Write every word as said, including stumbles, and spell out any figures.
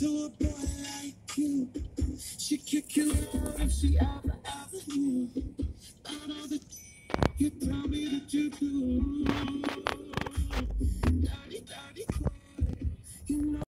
to a boy like you. She kick you out if she ever, ever knew about all the you tell me that you do. Dirty, dirty,